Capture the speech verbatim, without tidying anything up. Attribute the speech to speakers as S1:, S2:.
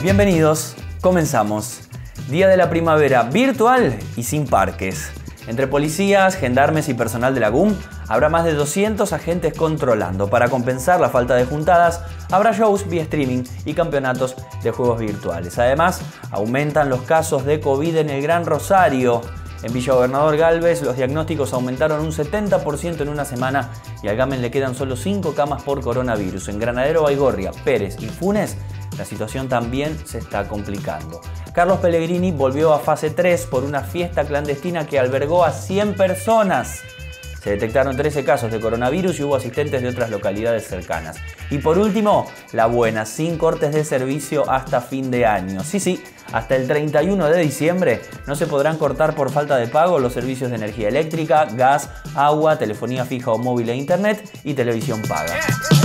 S1: Bienvenidos, comenzamos. Día de la primavera virtual y sin parques. Entre policías, gendarmes y personal de la G U M habrá más de doscientos agentes controlando. Para compensar la falta de juntadas, habrá shows vía streaming y campeonatos de juegos virtuales. Además, aumentan los casos de COVID en el Gran Rosario. En Villa Gobernador Galvez los diagnósticos aumentaron un setenta por ciento en una semana y al Gamen le quedan solo cinco camas por coronavirus. En Granadero, Baigorria, Pérez y Funes la situación también se está complicando. Carlos Pellegrini volvió a fase tres por una fiesta clandestina que albergó a cien personas. Se detectaron trece casos de coronavirus y hubo asistentes de otras localidades cercanas. Y por último, la buena, sin cortes de servicio hasta fin de año. Sí, sí, hasta el treinta y uno de diciembre no se podrán cortar por falta de pago los servicios de energía eléctrica, gas, agua, telefonía fija o móvil e internet y televisión paga.